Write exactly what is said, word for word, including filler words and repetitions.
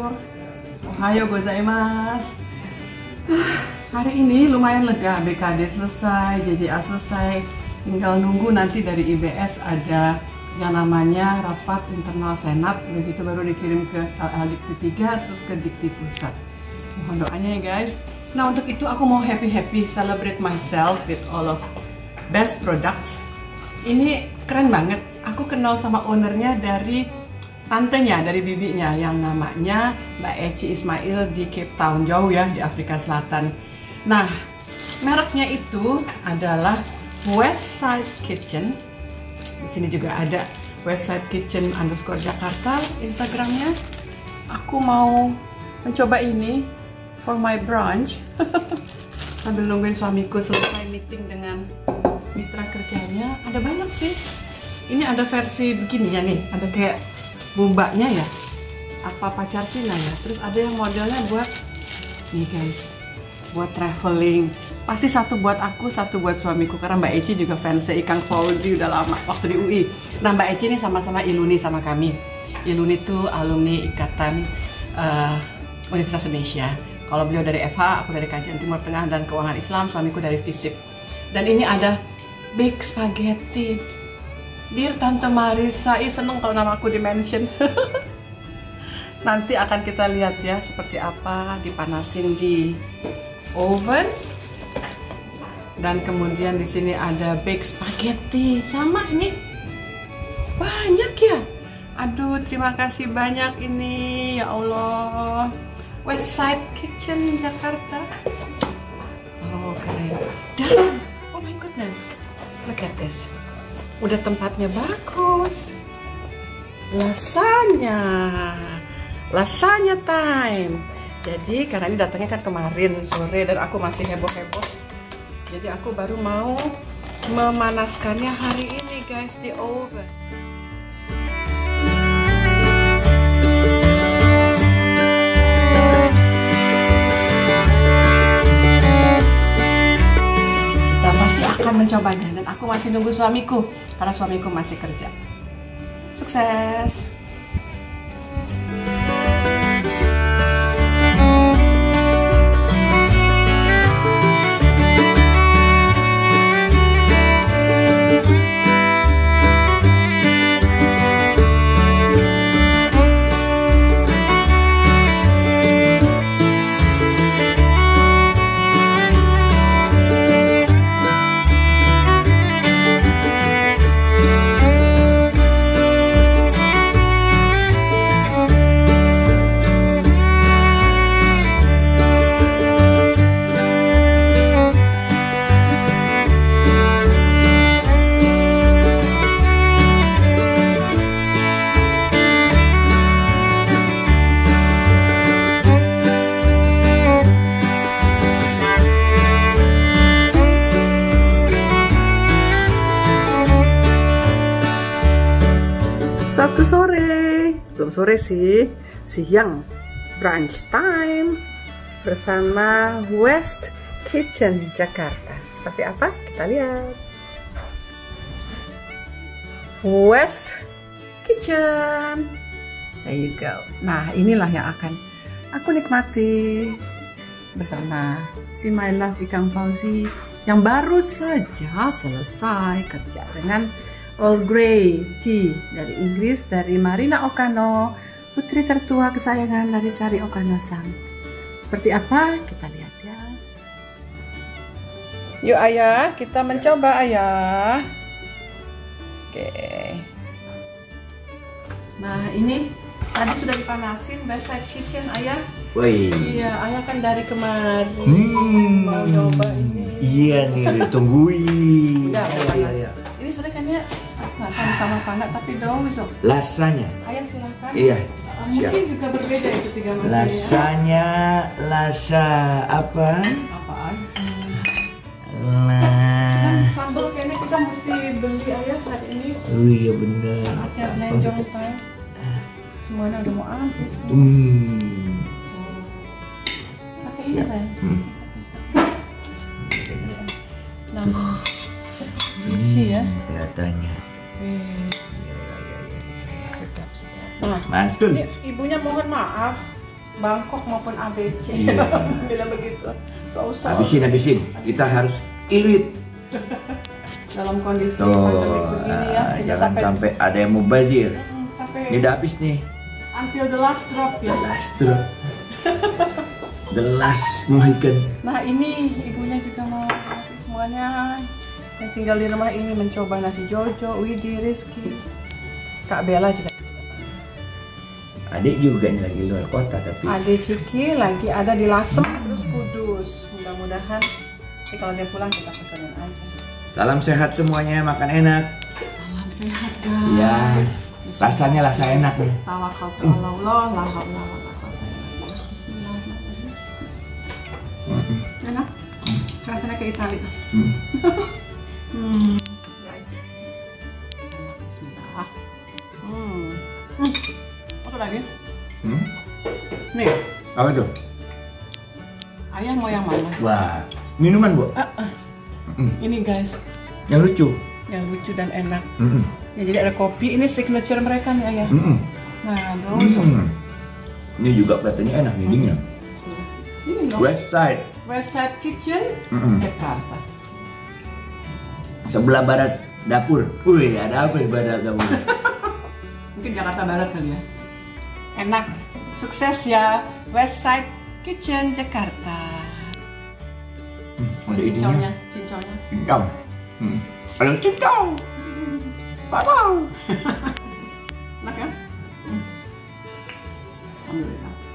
sayur. Ohayo gozaimasu. Hari ini lumayan lega, B K D selesai, J J A selesai. Tinggal nunggu nanti dari I B S ada yang namanya rapat internal senat, begitu baru dikirim ke L Dikti tiga, terus ke Dikti pusat. Mohon doanya ya guys. Nah untuk itu aku mau happy-happy celebrate myself with all of best products. Ini keren banget. Aku kenal sama ownernya dari tantenya, dari bibinya yang namanya Mbak Eci Ismail di Cape Town, jauh ya di Afrika Selatan. Nah, mereknya itu adalah Westside Kitchen. Di sini juga ada Westside Kitchen underscore Jakarta Instagramnya. Aku mau mencoba ini for my brunch sambil nungguin suamiku selesai meeting dengan mitra kerjanya. Ada banyak sih. Ini ada versi begini ya nih, ada kayak bombanya ya, apa pacar Cina ya. Terus ada yang modelnya buat nih guys, buat traveling. Pasti satu buat aku, satu buat suamiku, karena Mbak Eci juga fans Ikang Fauzi udah lama waktu di U I. Nah Mbak Eci ini sama-sama Iluni sama kami. Iluni itu alumni Ikatan uh, Universitas Indonesia. Kalau beliau dari F H, aku dari Kajian Timur Tengah dan Keuangan Islam, suamiku dari FISIP. Dan ini ada baked spaghetti. Dear Tante Marisa, ih seneng kalau nama aku di-mention. Nanti akan kita lihat ya seperti apa, dipanasin di oven. Dan kemudian di sini ada baked spaghetti. Sama ini banyak ya. Aduh, terima kasih banyak ini, ya Allah. Westside Kitchen Jakarta. Oh keren. Dan oh my goodness, look at this. Udah tempatnya bagus. Lasanya, lasanya time. Jadi karena ini datangnya kan kemarin sore dan aku masih heboh-heboh. Jadi aku baru mau memanaskannya hari ini guys di oven. Akan mencobanya dan aku masih nunggu suamiku karena suamiku masih kerja. Sukses. Sabtu sore, belum sore sih, siang, brunch time bersama West Kitchen Jakarta. Seperti apa? Kita lihat. West Kitchen, there you go. Nah inilah yang akan aku nikmati bersama si My Love Ikang Fauzi yang baru saja selesai kerja dengan Earl Grey Tea dari Inggris, dari Marina Okano, putri tertua kesayangan dari Sari Okano-san. Seperti apa? Kita lihat ya. Yuk ayah, kita mencoba ayah. Oke. Nah ini tadi sudah dipanasin Westside Kitchen ayah. Woi. Iya, ayah kan dari kemarin Hmm. mau coba ini. Iya nih, ditungguin. Udah, udah Iya, panas. iya. Ini sudah kan ya, nggak tahu sama apa enggak, tapi dong so. Lasanya. Ayah silakan. Iya. Uh, mungkin juga berbeda itu tiga macam. Lasanya, lasa apa? Apaan? Lah. Sambal kayaknya kita mesti beli ayah hari ini. Oh iya bener. Saatnya lenjong time. Semuanya udah mau habis. Hmm. Pakai ini Ya. kan? Hmm. Nah, isi ya. Kelihatannya. Eh, Iya, iya, iya, iya. sedap sedap. Nah, Mantul. ini ibunya mohon maaf. Bangkok maupun A B C. Iya. Bila begitu. So, so. Habisin, habisin. Kita harus irit. Dalam kondisi Tuh, pandemi begini ya. ah, Kita jangan sampai ada yang mubazir. Hmm, sampai Ini udah habis nih. until the last drop ya. The last drop. The last Mohican. Nah ini ibunya juga mau nanti semuanya yang tinggal di rumah ini mencoba nasi Jojo, Widi, Rizky, Kak Bella juga. Adik juga nih lagi luar kota tapi. Adik Ciki lagi ada di Lasem terus Kudus. Mudah-mudahan nanti kalau dia pulang kita pesenin aja. Salam sehat semuanya, makan enak. Salam sehat guys. Ya, rasanya rasa enak nih. Tawakal ke Allah, la haula wala quwata illa billah. Bismillahirrahmanirrahim. Mm-mm. Enak? Rasanya kayak Italia. Mm. Hmm, guys. Bismillah. Hmm. Hmm. Apa lagi? Hmm? Nih, Apa tuh? ayah mau yang mana? Wah, minuman bu? Ah, ah. Mm. Ini guys, Yang lucu. yang lucu dan enak. Mm-mm. Ya, jadi ada kopi. Ini signature mereka nih ayah. Mm-mm. Nah, terus. Mm. Ini juga kelihatannya enak nih dingin. Bismillah. Ini dong. West Side. West Side Kitchen, Mm-mm. Jakarta. Sebelah barat dapur. Wih, ada apa di barat dapur? Mungkin Jakarta Barat kali ya. Enak, sukses ya West Side Kitchen Jakarta. Hmm, ada Cincaunya, ininya. cincaunya. Cincau. Hmm. Ada cincau. Wow. Enak ya? Hmm. Alhamdulillah.